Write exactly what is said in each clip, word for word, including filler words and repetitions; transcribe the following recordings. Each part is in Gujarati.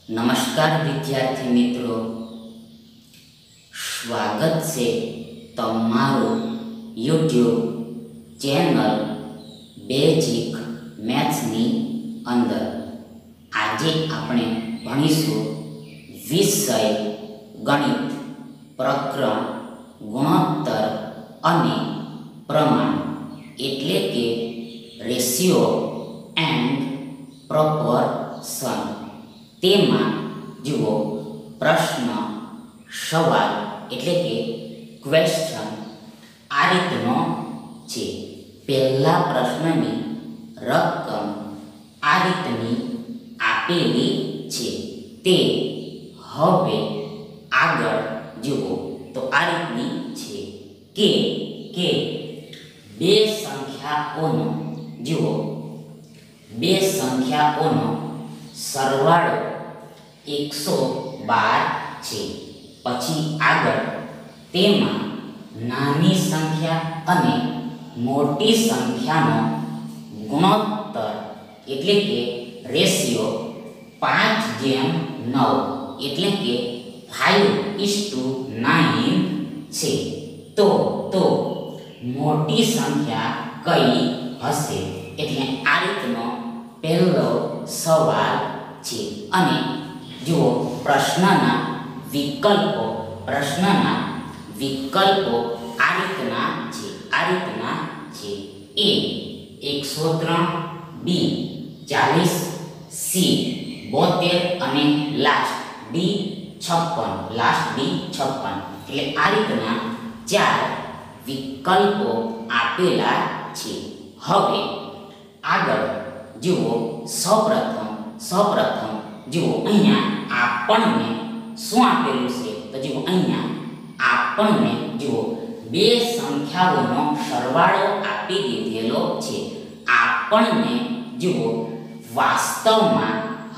नमस्कार विद्यार्थी मित्रों, स्वागत है तमारू यूट्यूब चैनल बेजिक मैथ्स नी अंदर। आजे आपणे भणीशुं विषय गणित प्रकरण गुणोत्तर अने प्रमाण एटले के रेशियो एंड प्रोपोर्शन। तेमां जुओ प्रश्न सवाल एटले के क्वेश्चन आ रीतनो छे। पहला प्रश्ननी रकम आ रीतनी आपेली छे ते हवे आगळ जुओ तो आ रीतनी छे के के बे संख्याओनो जुओ बे संख्याओनो सरवाळो एक सौ बार छे। पछी आगळ तेमां नानी संख्या अने मोटी संख्यानो गुणोत्तर एटले के रेशियो पांच जेम नौ एटले के फाइव इज टू नाइन छे। तो तो मोटी संख्या कई हशे एटले आ रीतनो पहलो सवाल छे। अने जो प्रश्नना विकल्पो प्रश्नना विकल्पो आ रीतना छे आ रीतना छे। ए एक सौ त्रण, बी चालीस, सी बोतेर अने लास्ट डी छप्पन लास्ट डी छप्पन एटले आ रीतना चार विकल्पो आपेला छे। हवे आगळ जुओ सौप्रथम सौप्रथम जुओ अहींया आपणने शुं आपेलुं छे तो जुओ अहींया आपणने जुओ बे संख्याओनो सरवाळो आपी दीधेलो छे। आपणने जुओ वास्तवमां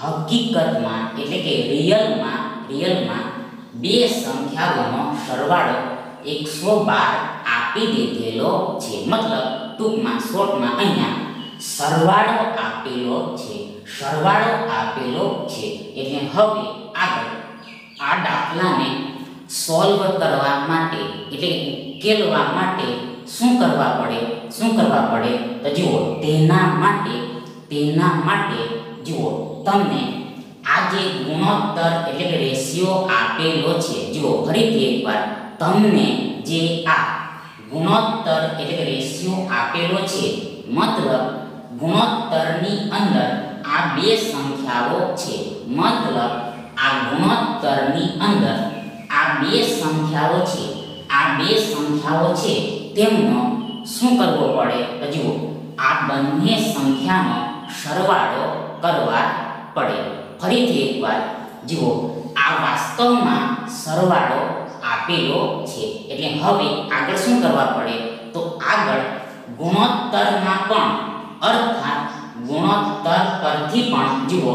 हकीकतमां एटले के रियलमां रियलमां बे संख्याओनो सरवाळो एक सौ बार आपी दीधेलो छे। मतलब टूंकमां शॉर्टमां अहींया सरवाळो आपेलो छे सरवाळो आपेलो छे। એટલે હવે આગળ આ દાખલાને સોલ્વ કરવા માટે એટલે ઉકેલવા માટે શું કરવા પડે શું કરવા પડે તો જુઓ તેના માટે તેના માટે જુઓ તમને આ જે ગુણોત્તર એટલે કે રેશિયો આપેલો છે જુઓ ફરીથી એકવાર તમને જે આ ગુણોત્તર એટલે કે રેશિયો આપેલો છે मतलब गुणोत्तरनी अंदर आ बे संख्याओ छे। मतलब आ गुणोत्तरनी अंदर आ बे संख्याओ छे आ बे संख्याओ छे तेमनो शुं करवो पड़े तो जुओ आ बंने संख्यानो सरवाळो करवा पड़े। फरीथी एकवार जुओ आ वास्तवमां सरवाळो आपेलो छे एटले हवे आगळ शुं करवा पड़े तो आगळ गुणोत्तरमां पण अर्थात गुणोत्तर परथी पण जुओ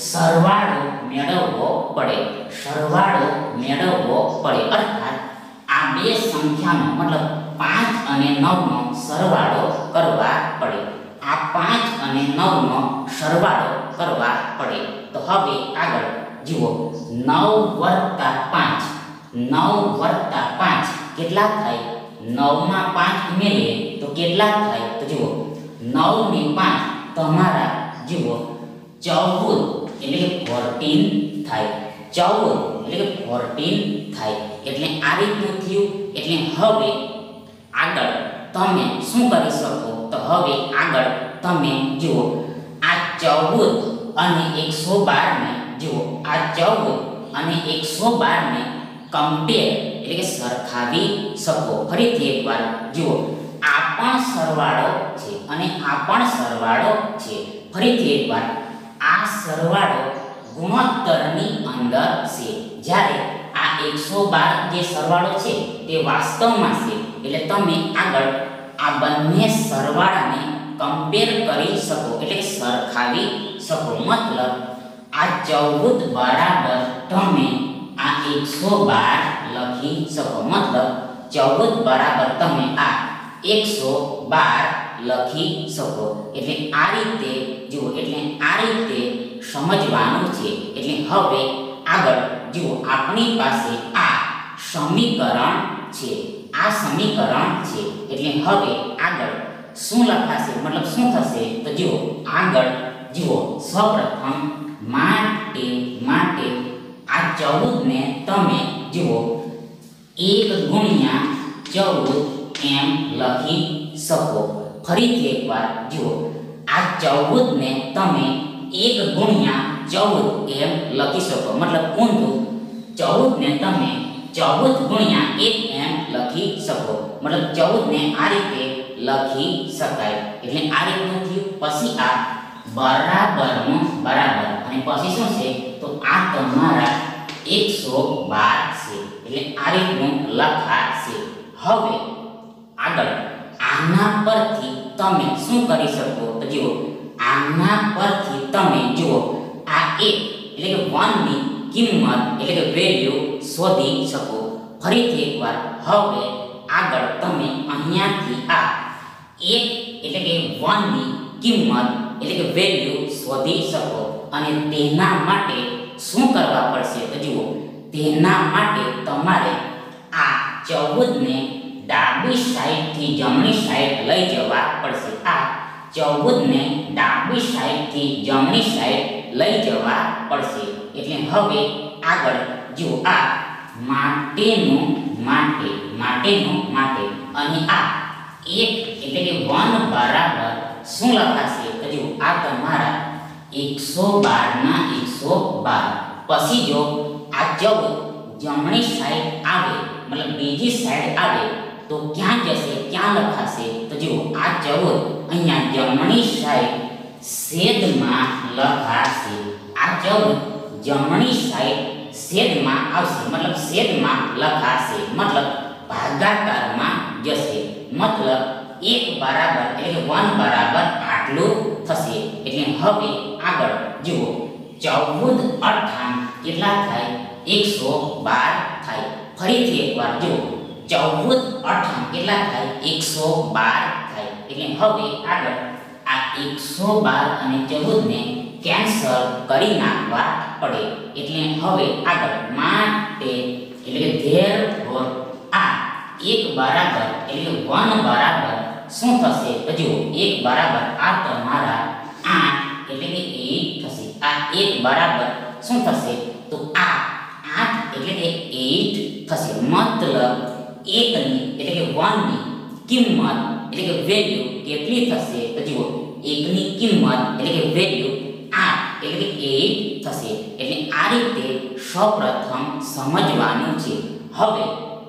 सरवाळो मेळवવો पड़े सरवाळो मेळवવો पड़े। अर्थात आ बे संख्यानो मतलब पांच अने नौ नो सरवाळो करवा पड़े आ पांच अने नौ नो सरवाळो करवा पड़े। तो हवे आगळ जुओ नौ वत्ता पांच नौ वत्ता पांच केटला थाय नौ मां पांच उमेरीए तो केटला थाय तो जुओ नौ ने पांच तमारा जुओ चौदह एटले के चौदह थाय चौदह एटले के चौदह थाय एटले आ रीतनुं थयुं। एटले हवे आगळ तमे शुं करी शको तो हवे आगळ तमे जुओ आ चौदह अने एक सौ बारह ने जुओ आ चौदह अने एक सौ बारह ने कम्पेर एटले के सरखावी शको। फरीथी एकवार जुओ आ पण सरवाळो छे अने आ पण सरवाळो छे। फरीथी एकवार आ सरवाळो गुणोत्तरनी अंदर छे ज्यारे आ एक सौ बारह जे सरवाळो छे ते वास्तवमां छे એટલે તમે આગળ આ બંને સરવાળાને કમ્પેર કરી શકો એટલે સરખાવી શકો। मतलब आ चौदह बराबर તમે आ एक सौ बारह લખી શકો। मतलब चौदह बराबर તમે आ एक सौ बारह लखी सको। एटले आ रीते જુઓ એટલે આ રીતે સમજવાનું છે. એટલે હવે આગળ જુઓ આપણી પાસે આ સમીકરણ છે. આ સમીકરણ છે એટલે હવે આગળ શું લખાશે મતલબ શું થશે તો જુઓ આગળ જુઓ સૌપ્રથમ માટે માટે આ ચૌદ ને તમે જુઓ એક ગુણ્યા ચૌદ એમ લખી શકો. ફરીથી એકવાર જુઓ આ ચૌદ ને તમે એક ગુણ્યા ચૌદ એમ લખી શકો મતલબ ઊંધું ચૌદ ને તમે ચૌદ ગુણ્યા એક એમ લખી શકો મતલબ ચૌદ ને આ રીતે લખી શકાય. એટલે આ રીતનું થયું. પછી આ બરાબરનું બરાબર અને પછી શું છે તો આ તમારા એકસો બાર છે. એટલે આ રીતનું લખાશે. હવે આગળ આના પરથી તમે શું કરી શકો તો જુઓ આના પરથી તમે જુઓ આ એક એટલે કે વન ની કિંમત એટલે કે વેલ્યુ શોધી શકો. ફરીથી એકવાર હવે આગળ તમે અહીંયાથી આ એક એટલે કે વન ની કિંમત એટલે કે વેલ્યુ શોધી શકો અને તેના માટે શું કરવા પડશે તો જુઓ તેના માટે તમારે આ ચૌદ ને ડાબી સાઈડથી જમણી સાઈડ લઈ જવા પડશે. આ ચૌદ ને ડાબી સાઈડથી જમણી સાઈડ લઈ જવા પડશે. એટલે હવે આગળ જુઓ આ માટેનું માટે માટેનું માટે અને આ એક એટલે કે વન બરાબર શું લખાશે તો જુઓ આ તમારા એકસો બાર ના એકસો બાર. પછી જો આ ચૌદ જમણી સાઈડ આવે મતલબ બીજી સાઈડ આવે તો ક્યાં જશે ક્યાં લખાશે તો જુઓ આ ચૌદ અહીંયા જમણી સાઈડ છેદમાં લખાશે. આ ચૌદ જમણી સાઈડ છેદમાં આવશે મતલબ છેદમાં લખાશે મતલબ ભાગાકારમાં જશે. મતલબ એક બરાબર એટલે કે વન બરાબર આટલું થશે. એટલે હવે આગળ જુઓ ચૌદ અઠાણ કેટલા થાય એકસો બાર થાય. ફરીથી એકવાર જુઓ ચૌદ અઠાણ કેટલા થાય એકસો બાર થાય. એટલે હવે આગળ આ એકસો બાર અને ચૌદ ને કેન્સલ કરી નાખવા પડે. એટલે હવે આગળ માટે એટલે કે ધેરફોર આ એક બરાબર એટલે વન બરાબર શું થશે તો જુઓ એક બરાબર આ તમારા આઠ એટલે કે એક થશે. આ એક બરાબર શું થશે તો આ આઠ એટલે કે આઠ થશે. મતલબ એકની એટલે કે વન ની કિંમત એટલે કે વેલ્યુ કેટલી થશે તો જુઓ એકની કિંમત એટલે કે વેલ્યુ આઠ એટલે કે આઠ થશે. એટલે આ રીતે સૌપ્રથમ સમજવાનું છે. હવે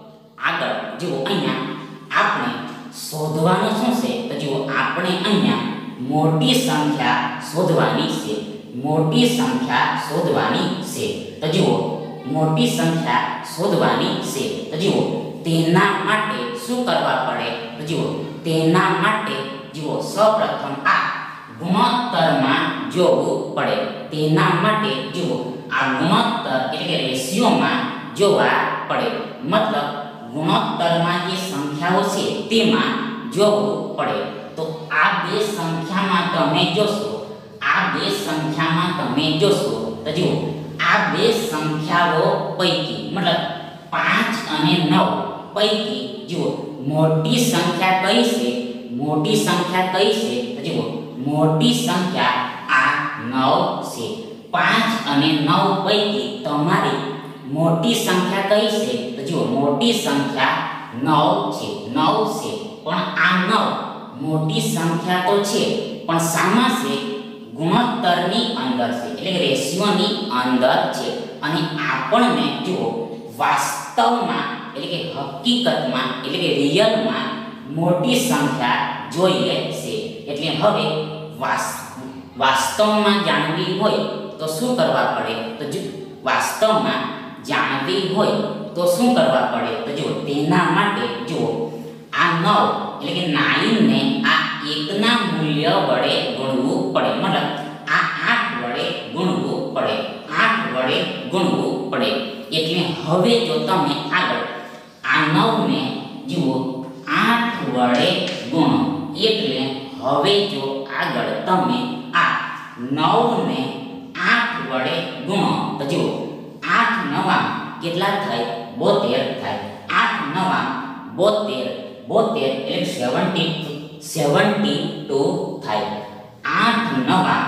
આગળ જુઓ અહીંયા આપણે શોધવાનું શું છે તો જુઓ આપણે અહીંયા મોટી સંખ્યા શોધવાની છે. મોટી સંખ્યા શોધવાની છે તો જુઓ મોટી સંખ્યા શોધવાની છે તો જુઓ તેના માટે શું કરવા પડે તો જુઓ તેના માટે જુઓ સૌપ્રથમ આ ગુણોત્તરમાં જોવું પડે. તેના માટે જુઓ આ ગુણોત્તર એટલે કે રેશિયોમાં જોવા પડે. મતલબ ગુણોત્તરમાં જે સંખ્યાઓ છે તેમાં જોવું પડે. તો આ બે સંખ્યામાં તમે જોશો આ બે સંખ્યામાં તમે જોશો તો જુઓ આ બે સંખ્યાઓ પૈકી મતલબ પાંચ અને નવ પૈકી જુઓ મોટી સંખ્યા કઈ છે મોટી સંખ્યા કઈ છે તો જુઓ મોટી સંખ્યા આ નવ છે. પાંચ અને નવ પૈકી તમારી મોટી સંખ્યા કઈ છે તો જુઓ મોટી સંખ્યા નવ છે. નવ છે પણ આ નવ મોટી સંખ્યા તો છે પણ સામા છે ગુણોત્તરની અંદર છે એટલે કે રેશિયોની અંદર છે. અને આપણને જુઓ વાસ્તવમાં એટલે કે હકીકતમાં એટલે કે રિયલમાં મોટી સંખ્યા જોઈએ છે. એટલે હવે વાસ્તવમાં જાણવી હોય તો શું કરવા પડે તો જો વાસ્તવમાં જાણવી હોય તો શું કરવા પડે તો જુઓ તેના માટે જુઓ આ નવ એટલે કે નાઇન ને આ એકના મૂલ્ય વડે ગુણવું પડે. મતલબ આ આઠ વડે ગુણવું પડે. આઠ વડે ગુણવું પડે. એટલે હવે જો તમે આગળ આ નવ ને જુઓ આઠ વડે ગુણો એટલે હવે જો આગળ તમે આ નવ ને આઠ વડે ગુણો તો જુઓ આઠ નવા કેટલા થાય બોતેર થાય આઠ નવા બોતેર બોતેર એટલે સેવન્ટી સેવન્ટી ટુ થાય આઠ નવા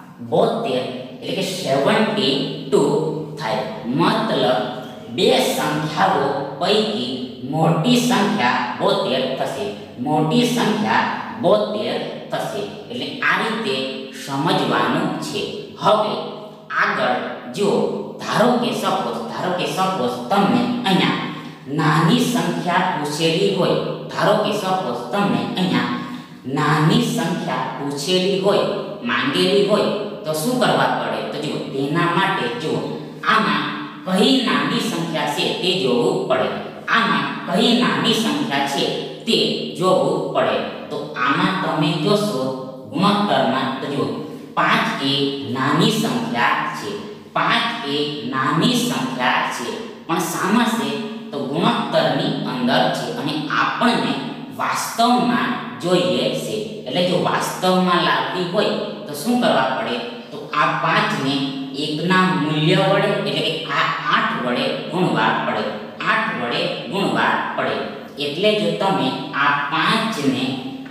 બોતેર એટલે કે સેવન્ટી ટુ થાય મતલબ બે સંખ્યાઓ પૈકી મોટી સંખ્યા બોતેર થશે મોટી સંખ્યા બોતેર થશે એટલે આ રીતે સમજવાનું છે હવે આગળ જો ધારો કે સપોઝ ધારો કે સપોઝ તમને અહીંયા નાની સંખ્યા પૂછેલી હોય ધારો કે સપોઝ તમને અહીંયા નાની સંખ્યા પૂછેલી હોય માંગેલી હોય તો શું કરવા પડે તો જુઓ તેના માટે જુઓ આમાં કઈ નાની સંખ્યા છે તે જોવું પડે આમાં કઈ નાની સંખ્યા છે તે જોવું પડે તો આમાં તમે જોશો ગુણોત્તરમાં તો જુઓ પાંચ એ નાની સંખ્યા છે પાંચ એ નાની સંખ્યા છે પણ સામા છે તો ગુણોત્તરની અંદર છે અને આપણને વાસ્તવમાં જોઈએ છે એટલે જો વાસ્તવમાં લાવવી હોય તો શું કરવા પડે તો આ પાંચને એકના મૂલ્ય વડે એટલે કે આ આઠ વડે ગુણવા પડે આઠ વડે ગુણવા પડે એટલે જો તમે આ પાંચને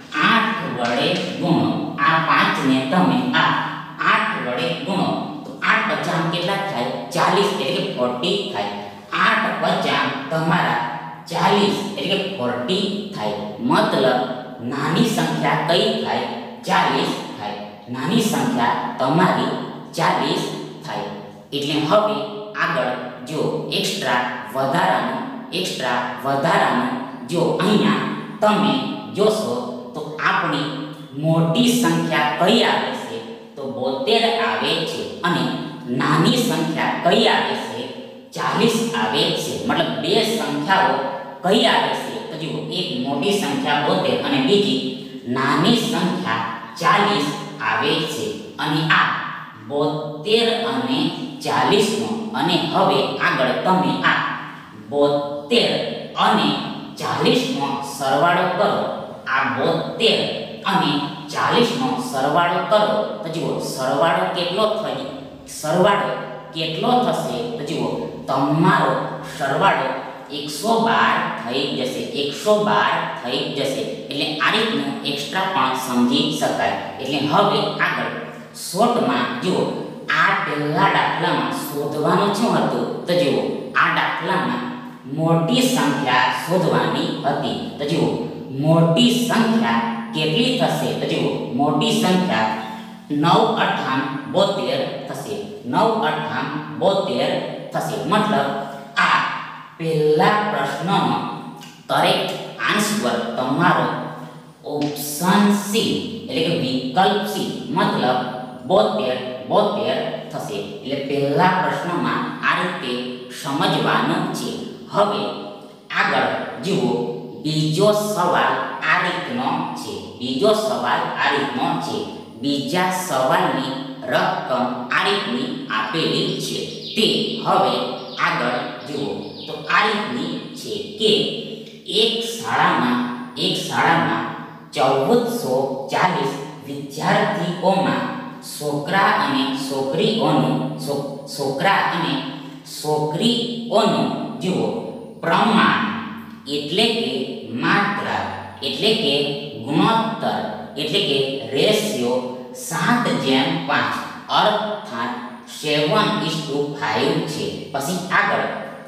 આઠ વડે ગુણો આ પાંચને તમે આ આઠ વડે ગુણો તો આઠ પચાસ કેટલા થાય ચાલીસ એટલે કે ચાલીસ થાય આઠ પચાસ તમારા ચાલીસ એટલે કે ચાલીસ થાય મતલબ નાની સંખ્યા કઈ થાય ચાલીસ થાય નાની સંખ્યા તમારી ચાલીસ થાય એટલે હવે આગળ જો એક્સ્ટ્રા વધારાનું એક્સ્ટ્રા વધારાનું જો અહીંયા તમે જોશો તો આપણી મોટી સંખ્યા કઈ આવે છે તો બોતેર આવે છે અને નાની સંખ્યા કઈ આવે છે ચાલીસ આવે છે મતલબ બે સંખ્યાઓ કઈ આવે છે તો જુઓ એક મોટી સંખ્યા બોતેર અને બીજી નાની સંખ્યા ચાલીસ આવે છે અને આ બોતેર અને ચાલીસ નો અને હવે આગળ તમે આ બોતેર અને ચાલીસ નો સરવાળો કરો આ બોતેર અને ચાલીસ નો સરવાળો કરો તો જુઓ સરવાળો કેટલો થઈ સરવાળો કેટલો થશે તો જુઓ તમારો સરવાળો એકસો બાર થઈ જશે એકસો બાર થઈ જશે એટલે આ રીતનું એક્સ્ટ્રા પણ સમજી શકાય એટલે હવે આગળ શોર્ટમાં જુઓ આ પહેલા દાખલામાં શોધવાનું શું હતું તો જુઓ આ દાખલામાં મોટી સંખ્યા શોધવાની હતી તો જુઓ મોટી સંખ્યા કેટલી થશે તો જુઓ મોટી સંખ્યા નવ અઠામ બોતેર થશે નવ અઠામ બોતેર થશે મતલબ આ પહેલા પ્રશ્નનો કરેક્ટ આન્સર તમારો ઓપ્શન સી એટલે કે વિકલ્પ સી મતલબ બોતેર બોતેર થશે એટલે પહેલા પ્રશ્નમાં આ રીતે સમજવાનું છે હવે આગળ જુઓ બીજો સવાલ આ રીતનો છે બીજો સવાલ આ રીતનો છે બીજા સવાલની રકમ આ રીતની આપેલી છે તે હવે આગળ જુઓ તો આ રીતની છે કે એક શાળામાં એક શાળામાં ચૌદસો ચાલીસ વિદ્યાર્થીઓમાં છોકરા અને છોકરીઓનું છોકરા અને છોકરીઓનું જુઓ પ્રમાણ એટલે કે માત્રા એટલે કે ગુણોત્તર એટલે કે રેશિયો સાત જેમ પાંચ અર્થાત સેવન ઇસ ટુ ફાઈવ છે પછી આગળ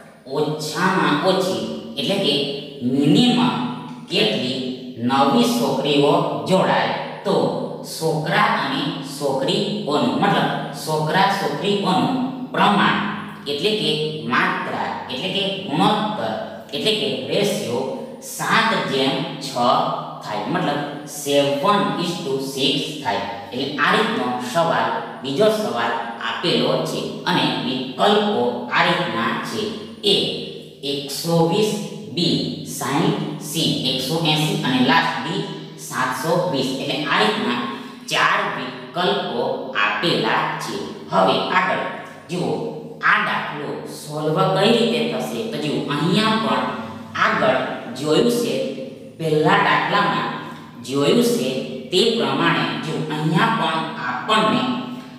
ઓછામાં ઓછી એટલે કે મિનિમમ કેટલી નવી છોકરીઓ જોડાય તો છોકરા અને છોકરીઓનું મતલબ છોકરા છોકરીઓનું પ્રમાણ એટલે કે માત્રા એટલે કે ગુણોત્તર એટલે કે રેશિયો સાત જેમ છ થાય મતલબ સેવન ઇસ ટુ સિક્સ થાય એટલે આ રીતનો સવાલ બીજો સવાલ આપેલો છે અને વિકલ્પો આ રીતના છે એ એકસો વીસ બી સાઠ સી એકસો એંસી અને લાસ્ટ ડી સાતસો વીસ એટલે આ રીતના ચાર વિકલ્પો આપેલા છે હવે આગળ જુઓ આ દાખલો સોલ્વ કઈ રીતે થશે તો જુઓ અહીંયા પણ આગળ જોયું છે પહેલા દાખલામાં જોયું છે તે પ્રમાણે જો અહીંયા પણ આપણને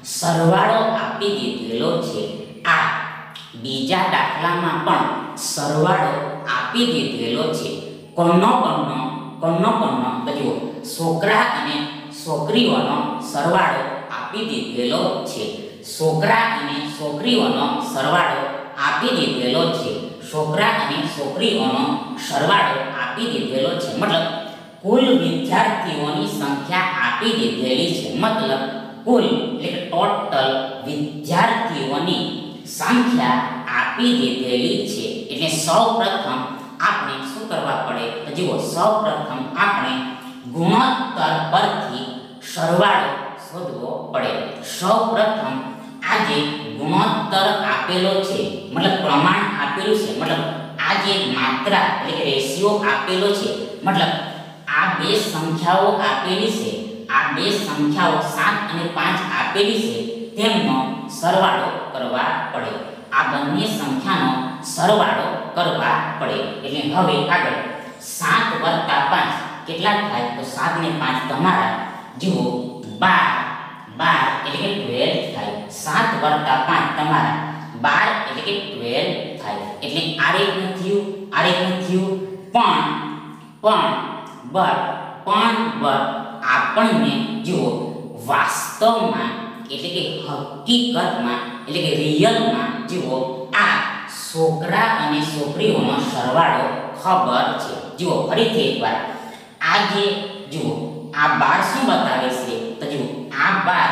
સરવાળો આપી દીધેલો છે. આ બીજા દાખલામાં પણ સરવાળો આપી દીધેલો છે. કોનો કોનો કોનો કોનો તો જુઓ છોકરા અને છોકરીઓનો સરવાળો આપી દીધેલો છે. છોકરા અને છોકરીઓનો સરવાળો આપી દીધેલો છે. છોકરા અને છોકરીઓનો સરવાળો આપી દીધેલો છે. મતલબ કુલ વિદ્યાર્થીઓની સંખ્યા આપી દીધેલી છે. મતલબ કુલ એટલે કે ટોટલ વિદ્યાર્થીઓની સંખ્યા આપી દીધેલી છે. એટલે સૌપ્રથમ આપણે શું કરવા પડે તો જુઓ સૌપ્રથમ આપણે ગુણોત્તર પરથી સરવાળો શોધવો પડે. સૌપ્રથમ આ જે ગુણોત્તર આપેલો છે મતલબ પ્રમાણ આપેલું છે, મતલબ આ જે માત્રા એટલે કે રેશિયો આપેલો છે, મતલબ આ બે સંખ્યાઓ આપેલી છે, આ બે સંખ્યાઓ સાત અને પાંચ આપેલી છે, તેમનો સરવાળો કરવા પડે. આ બંને સંખ્યાનો સરવાળો કરવા પડે. એટલે હવે આગળ સાત વત્તા પાંચ કેટલા થાય તો સાત ને પાંચ તમારા જુઓ બાર બાર એટલે કે બાર થાય. સાત વત્તા પાંચ તમારા બાર એટલે કે બાર થાય. એટલે આ રીતનું થયું, આ રીતનું થયું. પણ પણ બટ પણ બટ આપણને જુઓ વાસ્તવમાં એટલે કે હકીકતમાં એટલે કે રિયલમાં જુઓ આ છોકરા અને છોકરીઓનો સરવાળો ખબર છે. જુઓ ફરીથી એકવાર આ જે જુઓ આ બાર શું બતાવે છે તો જુઓ આ બાર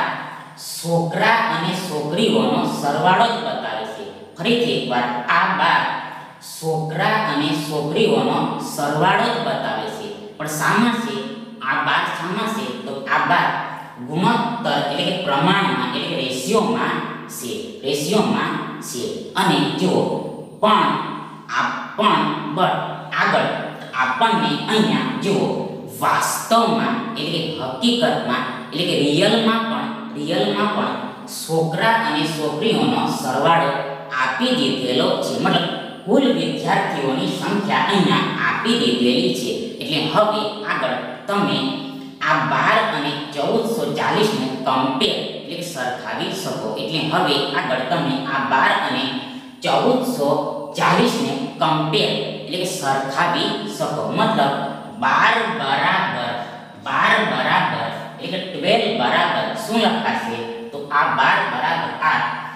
છોકરા અને છોકરીઓનો સરવાળો જ બતાવે છે. ફરીથી એકવાર આ બાર છોકરા અને છોકરીઓનો સરવાળો જ બતાવે છે. પણ શામાં છે આ બાર શામાં છે તો આ બાર ગુણોત્તર એટલે કે પ્રમાણમાં એટલે કે રેશિયોમાં છે, રેશિયોમાં છે. અને જુઓ પણ આ પણ બટ આગળ આપણને અહીંયા જુઓ વાસ્તવમાં એટલે કે હકીકતમાં એટલે કે રિયલમાં પણ રિયલમાં પણ છોકરા અને છોકરીઓનો સરવાળો આપી દીધેલો છે. મતલબ કુલ વિદ્યાર્થીઓની સંખ્યા અહીંયા આપી દીધેલી છે. એટલે હવે આગળ તમે આ બાર અને ચૌદસો ચાલીસ ને કમ્પેર એટલે કે સરખાવી શકો. એટલે હવે આગળ તમે આ બાર અને ચૌદસો ચાલીસ ને કમ્પેર એટલે કે સરખાવી શકો. મતલબ બાર બરાબર બાર બરાબર એટલે કે બાર બરાબર શું લખાશે તો આ બાર બરાબર આ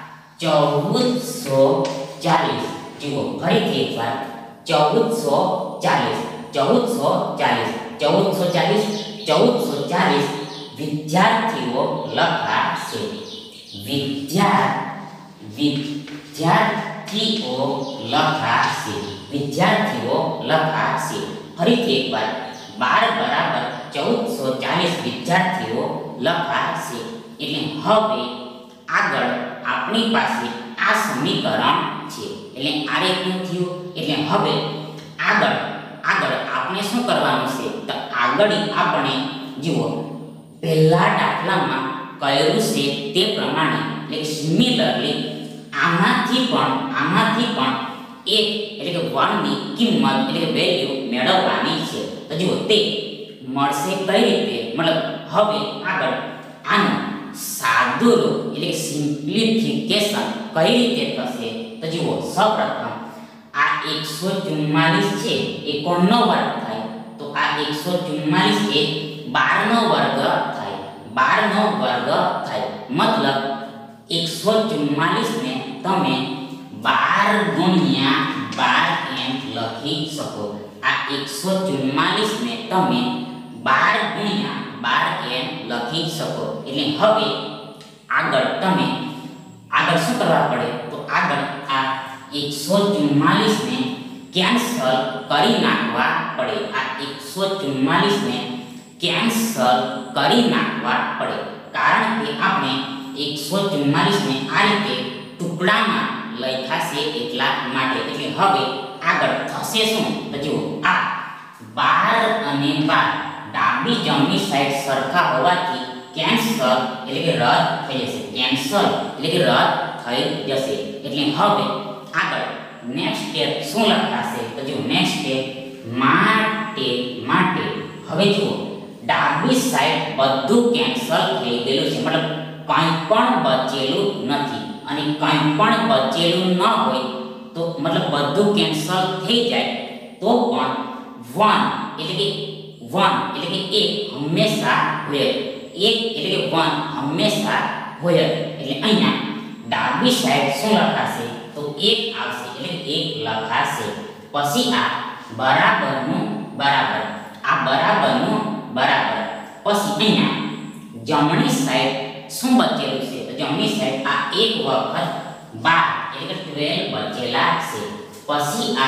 ચૌદસો ચાલીસ. જુઓ ફરીથી એકવાર ચૌદસો ચાલીસ ચૌદસો ચાલીસ ચૌદસો ચાલીસ ચૌદસો ચાલીસ વિદ્યાર્થીઓ લખાશે. વિદ્યા વિદ્યાર્થીઓ લખાશે વિદ્યાર્થીઓ લખાશે. ફરીથી એકવાર બાર બરાબર ચૌદસો ચાલીસ વિદ્યાર્થીઓ લખાશે. એટલે હવે આગળ આપણી પાસે આ સમીકરણ છે. એટલે આ રીતનું થયું. એટલે હવે આગળ આગળ આપણે શું કરવાનું છે તો આગળ આપણે જુઓ પહેલા દાખલામાં કર્યું છે તે પ્રમાણે એટલે કે સિમિલરલી આમાંથી પણ આમાંથી પણ એક એટલે કે વનની કિંમત એટલે કે વેલ્યુ મેળવવાની છે. તો જુઓ તે મળશે કઈ રીતે મતલબ હવે આગળ આનું સાદુરૂપ એટલે કે સિમ્પ્લિફિકેશન કઈ રીતે થશે તો જુઓ સૌપ્રથમ આ એકસો ચુમ્માલીસ છે એ કોનો વર્ગ થાય તો આ એકસો ચુમ્માલીસ એ બાર નો વર્ગ થાય, બાર નો વર્ગ થાય. મતલબ એકસો ચુમ્માલીસ ને તમે બાર ગુણ્યા બાર એમ લખી શકો. આ એકસો ચુમ્માલીસ ને તમે બાર ગુણ્યા બાર એમ લખી શકો. એટલે હવે આગળ તમે આગળ શું કરવા પડે તો આગળ આ એકસો ચુમ્માલીસ ને કેન્સલ કરી નાખવા પડે. આ એકસો ચુમ્માલીસ ને કેન્સલ કરી નાખવા પડે કારણ કે આપણે એકસો ચુમ્માલીસ ને આ રીતે ટુકડામાં લખાશે એટલા માટે. એટલે હવે આગળ થશે શું તો જુઓ આ બાર અને બાર ડાબી જમણી સાઈડ સરખા હોવાથી કેન્સલ એટલે કે રદ થઈ જશે. કેન્સલ એટલે કે રદ થઈ જશે. એટલે હવે આગળ નેક્સ્ટ સ્ટેપ શું લખાશે તો જો નેક્સ્ટ સ્ટેપ માટે માટે હવે જુઓ ડાબી સાઈડ બધું કેન્સલ થઈ ગયેલું છે. મતલબ કંઈ પણ બચેલું નથી અને કંઈ પણ બચેલું ન હોય તો મતલબ બધું કેન્સલ થઈ જાય તો પણ વન એટલે કે વન એટલે કે એક હંમેશા હોય એક એટલે કે વન હંમેશા હોય એટલે અહીંયા ડાબી સાઈડ શું લખાશે તો એક આવશે એટલે કે એક લખાશે પછી આ બરાબરનું બરાબર આ બરાબરનું બરાબર પછી અહીંયા જમણી સાઈડ શું બચેલું છે તો જમણી સાઈડ આ એક વખત બાર એટલે કે બાર બચેલા છે પછી આ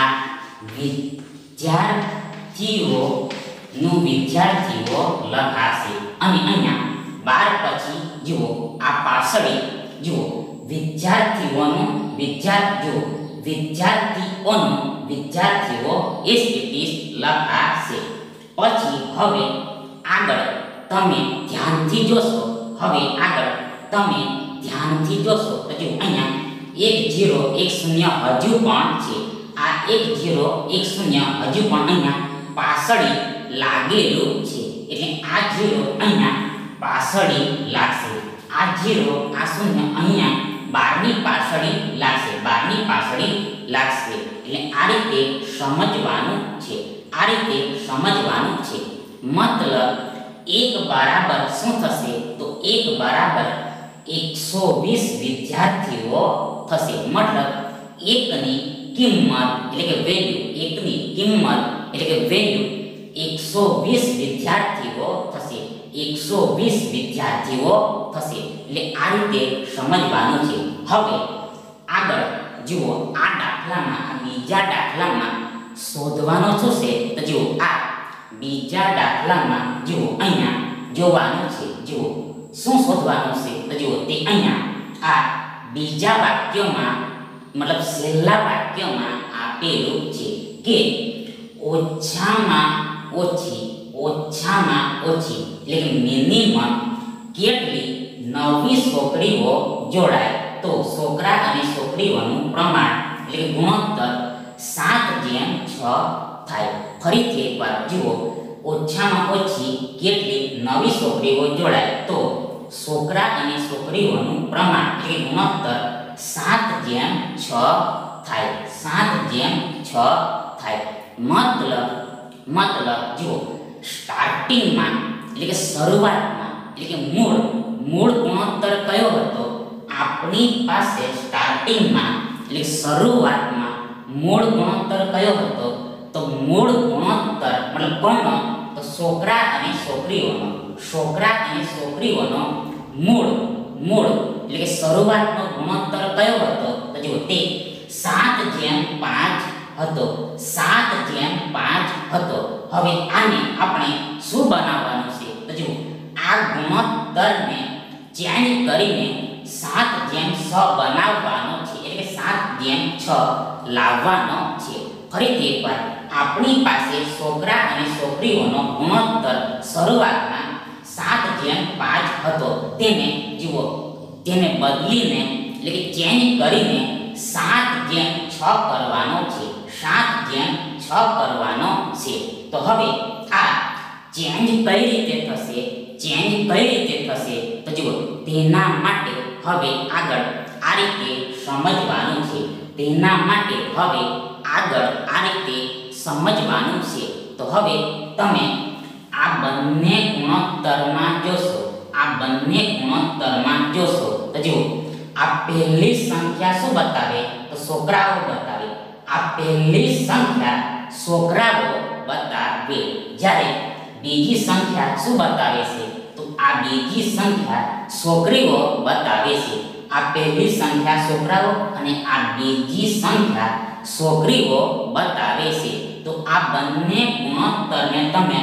વિદ્યાર્થીઓ નું વિદ્યાર્થીઓ લખાશે અને અહીંયા બાર પછી જુઓ આ પાછળ જુઓ વિદ્યાર્થીઓનું વિદ્યાર્થીઓ વિદ્યાર્થીઓનું વિદ્યાર્થીઓ ઇસ ઇટ ઇસ લખાશે પછી હવે આગળ તમે ધ્યાનથી જોશો હવે આગળ તમે ધ્યાનથી જોશો તો જો અહીંયા એક ઝીરો એક શૂન્ય હજુ પણ છે આ એક ઝીરો એક શૂન્ય હજુ પણ અહીંયા પાછળ લાગેલું છે એટલે આ ઝીરો અહીંયા પાછળ લાગશે આ ઝીરો આ શૂન્ય અહીંયા બારની પાછળ લાગશે બારની પાછળ લાગશે એટલે આ રીતે સમજવાનું છે આ રીતે સમજવાનું છે મતલબ એક બરાબર શું થશે તો એક બરાબર એકસો વીસ વિદ્યાર્થીઓ થશે મતલબ એકની કિંમત એટલે કે વેલ્યુ એકની કિંમત એટલે કે વેલ્યુ એકસો વીસ વિદ્યાર્થીઓ થશે એકસો વીસ વિદ્યાર્થીઓ થશે એટલે આ રીતે સમજવાનું છે હવે આગળ જુઓ આ દાખલામાં આ બીજા દાખલામાં શોધવાનો શું છે તો જુઓ આ બીજા દાખલામાં જુઓ અહીંયા જોવાનું છે જુઓ શું શોધવાનું છે તો જુઓ તે અહીંયા આ બીજા વાક્યમાં મતલબ છેલ્લા વાક્યમાં આપેલું છે કે ઓછામાં ઓછી ઓછામાં ઓછી એટલે કે મિનિમમ કેટલી નવી છોકરીઓ જોડાય તો છોકરા અને છોકરીઓનું પ્રમાણ એટલે કે ગુણોત્તર સાત જેમ છ થાય ફરીથી એકવાર જુઓ ઓછામાં ઓછી કેટલી નવી છોકરીઓ જોડાય તો છોકરા અને છોકરીઓનું પ્રમાણ એટલે કે ગુણોત્તર સાત જેમ છ થાય સાત જેમ છ થાય મતલબ મતલબ જુઓ સ્ટાર્ટિંગમાં એટલે કે શરૂઆતમાં એટલે કે મૂળ મૂળ ગુણોત્તર કયો હતો આપણી પાસે સ્ટાર્ટિંગમાં એટલે શરૂઆતમાં મૂળ ગુણોત્તર કયો હતો તો મૂળ ગુણોત્તર મતલબ કોનો તો છોકરા અને છોકરીઓનો છોકરા અને છોકરીઓનો મૂળ મૂળ એટલે કે શરૂઆતનો ગુણોત્તર કયો હતો તો જુઓ તે સાત જેમ પાંચ હતો સાત જેમ પાંચ હતો હવે આને આપણે શું બનાવવાનું છે તો જુઓ આ ગુણોત્તરને ચેન્જ કરીને સાત જેમ છ બનાવવાનો છે એટલે કે સાત જેમ છ લાવવાનો છે ફરીથી એકવાર આપણી પાસે છોકરા અને છોકરીઓનો ગુણોત્તર શરૂઆતમાં સાત જેમ પાંચ હતો તેને જુઓ તેને બદલીને એટલે કે ચેન્જ કરીને સાત જેમ છ કરવાનો છે સાત જેમ છ કરવાનો છે તો હવે આ ચેન્જ કઈ રીતે થશે ચેન્જ કઈ રીતે થશે તો જુઓ તેના માટે હવે આગળ આ રીતે સમજવાનું છે તેના માટે હવે આગળ આ રીતે સમજવાનું છે તો હવે તમે આ બંને ગુણોત્તરમાં જોશો આ બંને ગુણોત્તરમાં જોશો તો જુઓ આ પહેલી સંખ્યા શું બતાવે તો છોકરાઓ બતાવે આ પહેલી સંખ્યા છોકરાઓ બતાવે જ્યારે બીજી સંખ્યા શું બતાવે છે તો આ બીજી સંખ્યા છોકરીઓ બતાવે છે આ પહેલી સંખ્યા છોકરાઓ અને આ બીજી સંખ્યા છોકરીઓ બતાવે છે તો આ બંને ગુણોત્તરને તમે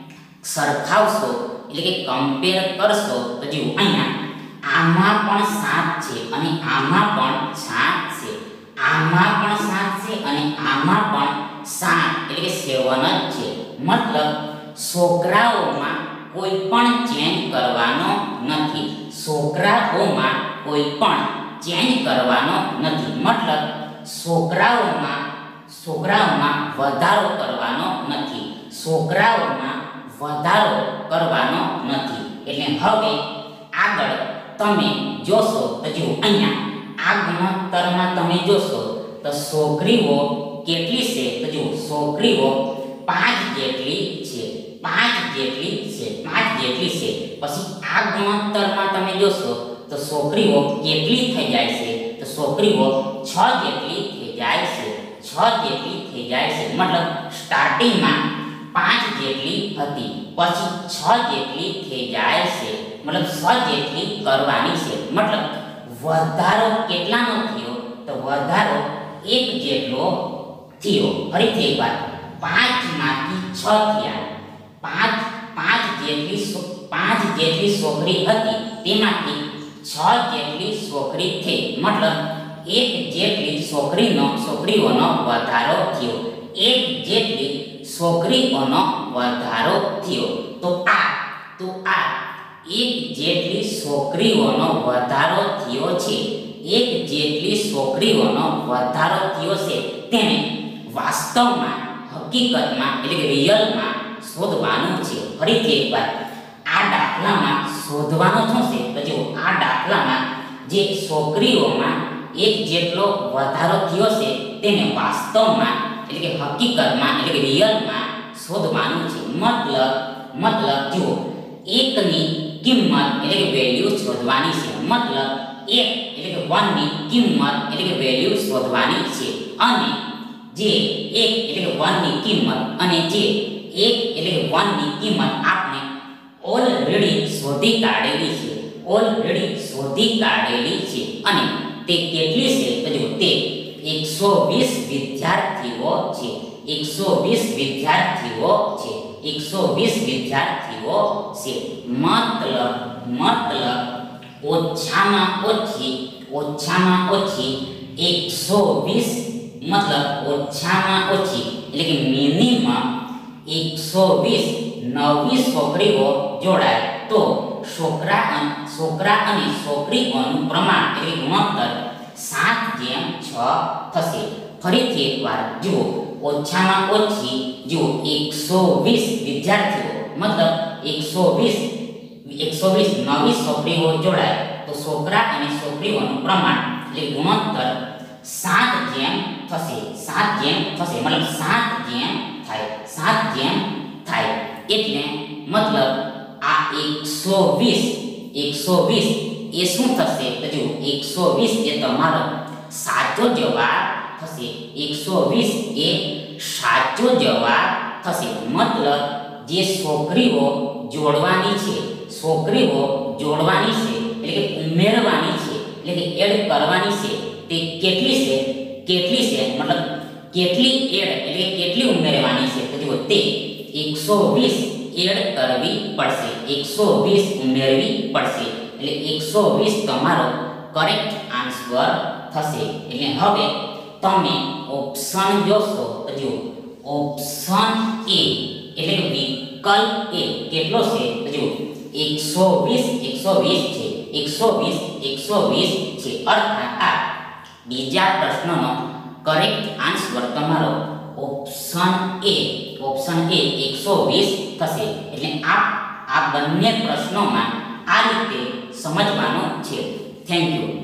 સરખાવશો એટલે કે કમ્પેર કરશો તો જુઓ અહીંયા આમાં પણ સાત છે અને આમાં પણ સાત છે આમાં પણ સાત છે અને આમાં પણ સાત એટલે કે સેવન જ છે મતલબ છોકરાઓમાં કોઈ પણ ચેન્જ કરવાનો નથી છોકરાઓમાં કોઈ પણ ચેન્જ કરવાનો નથી મતલબ છોકરાઓમાં છોકરાઓમાં વધારો કરવાનો નથી છોકરાઓમાં વધારો કરવાનો નથી એટલે હવે આગળ તમે જોશો તો જુઓ અહીંયા આ ગુણોત્તરમાં તમે જોશો તો છોકરીઓ કેટલી છે તો જુઓ છોકરીઓ પાંચ જેટલી છે પાંચ જેટલી છે પાંચ જેટલી છે પછી આ ગુણોત્તરમાં તમે જોશો તો છોકરીઓ કેટલી થઈ જાય છે તો છોકરીઓ છ જેટલી થઈ જાય છે છ જેટલી થઈ જાય છે મતલબ સ્ટાર્ટિંગમાં પાંચ જેટલી હતી પછી છ જેટલી થઈ જાય છે મતલબ છ જેટલી કરવાની છે મતલબ વધારો કેટલાનો થયો તો વધારો એક જેટલો થયો ફરીથી એકવાર પાંચ માંથી છ થયા પાંચ પાંચ જેટલી પાંચ જેટલી છોકરી હતી તેમાંથી છ જેટલી છોકરી થઈ મતલબ એક જેટલી છોકરીનો છોકરીઓનો વધારો થયો એક જેટલી છોકરીઓનો વધારો થયો તો આ તો આ એક જેટલી છોકરીઓનો વધારો થયો છે એક જેટલી છોકરીઓનો વધારો થયો છે તેને વાસ્તવમાં હકીકતમાં એટલે કે રિયલમાં શોધવાનું છે ફરીથી એકવાર આ દાખલામાં શોધવાનું શું છે તો જો આ દાખલામાં જે છોકરીઓમાં એક જેટલો વધારો થયો છે તેને વાસ્તવમાં એટલે કે હકીકતમાં એટલે કે રિયલમાં શોધવાનું છે મતલબ મતલબ જુઓ એકની કિંમત એટલે કે વેલ્યુ શોધવાની છે મતલબ એક એટલે કે વન ની કિંમત એટલે કે વેલ્યુ શોધવાની છે અને જે એક એટલે કે વન ની કિંમત અને જે એક એટલે કે વન ની કિંમત આપણે ઓલરેડી શોધી કાઢેલી છે ઓલરેડી શોધી કાઢેલી છે અને તે કેટલી છે તો જુઓ તે એકસો વીસ વિદ્યાર્થીઓ છે એકસો વીસ વિદ્યાર્થીઓ છે એકસો વીસ વિદ્યાર્થીઓ છે મતલબ મતલબ ઓછામાં ઓછી ઓછામાં ઓછી એકસો વીસ મતલબ ઓછામાં ઓછી એટલે કે મિનિમમ એકસો વીસ નવી છોકરીઓ જોડાય તો છોકરા છોકરા અને છોકરીઓનું પ્રમાણ એટલે કે ગુણોત્તર સાત જેમ છ થશે ફરીથી એકવાર જુઓ ઓછામાં ઓછી જુઓ એકસો વીસ વિદ્યાર્થીઓ મતલબ એકસો વીસ એકસો વીસ નવી છોકરીઓ જોડાય તો છોકરા અને છોકરીઓનું પ્રમાણ એટલે ગુણોત્તર સાત જેમ થશે સાત જેમ થશે મતલબ સાત જેમ થાય સાત જેમ થાય એટલે મતલબ આ એકસો વીસ એકસો વીસ એ શું થશે તો જુઓ એકસો વીસ એ તમારો સાચો જવાબ થશે એકસો વીસ એ સાચો જવાબ થશે મતલબ જે છોકરીઓ જોડવાની છે છોકરીઓ જોડવાની છે એટલે કે ઉમેરવાની છે એટલે કે એડ કરવાની છે તે કેટલી છે કેટલી છે મતલબ કેટલી એડ એટલે કે કેટલી ઉમેરવાની છે તો જુઓ તે એકસો વીસ એડ કરવી પડશે એકસો વીસ ઉમેરવી પડશે એટલે એકસો વીસ તમારો કરેક્ટ આન્સર થશે એટલે હવે તમે ઓપ્શન જોશો તો જુઓ ઓપ્શન એ એટલે કે વિકલ્પ એ કેટલો છે તો જુઓ એકસો વીસ એકસો વીસ છે એકસો વીસ એકસો વીસ છે અર્થાત આ બીજા પ્રશ્નનો કરેક્ટ આન્સર તમારો ઓપ્શન એ ઓપ્શન એ એકસો વીસ થશે એટલે આ આ બંને પ્રશ્નોમાં આ રીતે સમજવાનું છે થેન્ક યુ